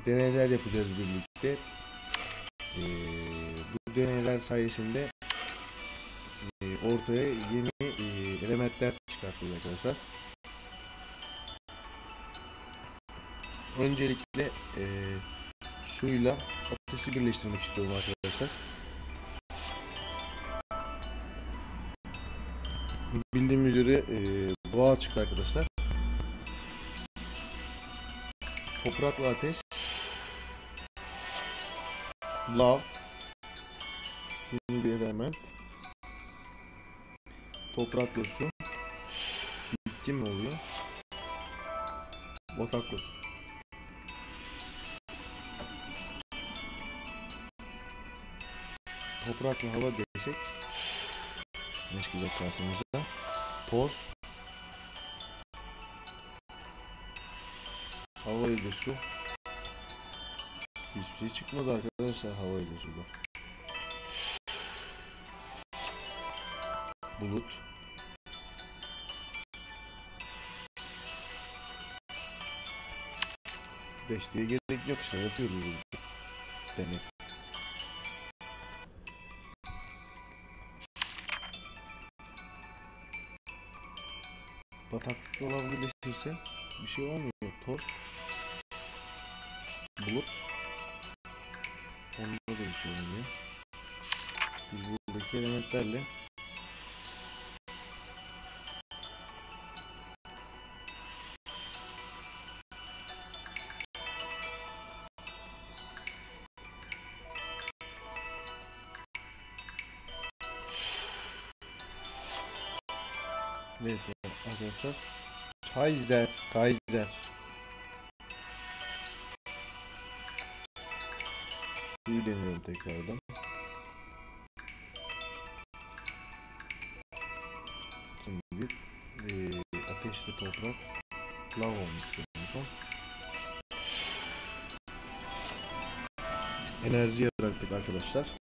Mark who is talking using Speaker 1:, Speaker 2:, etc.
Speaker 1: deneyler yapacağız birlikte. Bu deneyler sayesinde ortaya yeni elementler çıkartacağız arkadaşlar. Öncelikle suyla ateşi birleştirmek istiyorum arkadaşlar. Bildiğim üzere doğal çıktı arkadaşlar. Toprakla ateş, lav, yeni bir element, toprakla su, bitki mi oluyor? Bataklık. Toprakla hava desek ne çıkacak karşımıza? Toz, hava ile su. Hiçbir şey çıkmadı arkadaşlar hava ile suda. Bulut. Desteğe gerek yok, işte yapıyoruz deney. Bataklıkla lav birleşirse bir şey olmuyor. Toz, bulut. Onda da bir şey olmuyor. Biz buradaki elementlerle evet arkadaşlar, Kaiser suyu deniyorum tekrardan. Şimdi ateşli toprak lav olmuş en son. Enerji yarattık arkadaşlar.